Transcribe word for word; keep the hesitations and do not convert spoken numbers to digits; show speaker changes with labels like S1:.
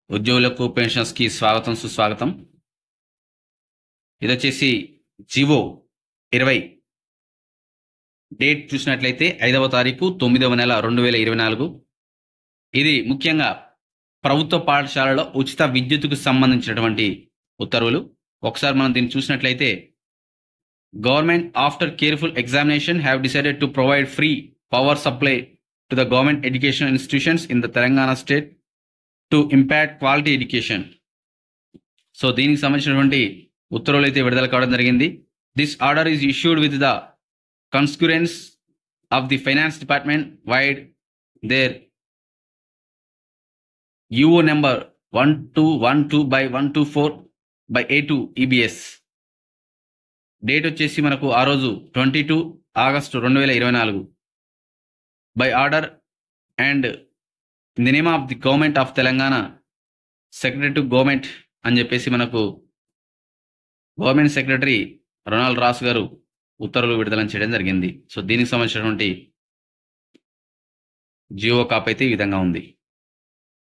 S1: ఉద్యోగులకు పెన్షన్స్కి స్వాగతం సుస్వాగతం. ఇది వచ్చేసి జివో ఇరవై డేట్ చూసినట్లయితే ఐదవ తారీఖు తొమ్మిదవ నెల రెండు వేల ఇరవై నాలుగు. ఇది ముఖ్యంగా ప్రభుత్వ పాఠశాలలో ఉచిత విద్యుత్తుకు సంబంధించినటువంటి ఉత్తర్వులు. ఒకసారి మనం దీన్ని చూసినట్లయితే, government after careful examination have decided to provide free power supply to the government education institutions in the Telangana state to impact quality education. So దీనికి సంబంధించినటువంటి ఉత్తర్వులు అయితే విడుదల కావడం జరిగింది. This order is issued with the concurrence of the finance department vide their UO number one two one two by one two four by A two EBS. Date వచ్చేసి మనకు ఆ రోజు ట్వంటీ టూ ఆగస్టు రెండు వేల ఇరవై నాలుగు. By order and in the name of the government of Telangana secretary to government అని చెప్పేసి మనకు గవర్నమెంట్ సెక్రటరీ రొనాల్డ్ రాస్ గారు ఉత్తర్వులు విడుదల చేయడం జరిగింది. సో దీనికి సంబంధించినటువంటి జియో కాపీ అయితే ఈ విధంగా ఉంది.